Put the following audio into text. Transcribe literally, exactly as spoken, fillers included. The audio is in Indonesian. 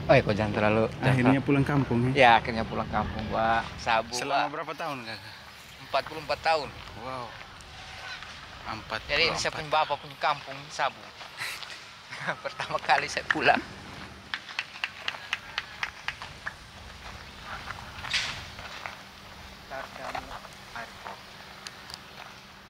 Oh ya, kok jangan terlalu. Jangan Akhirnya terlalu. pulang kampung ya? Ya, akhirnya pulang kampung, Pak. Sabu, Selama Pak. berapa tahun kakak? empat puluh empat tahun. Wow, empat Jadi puluh ini saya empat. punya bapak punya kampung Sabu. Pertama kali saya pulang.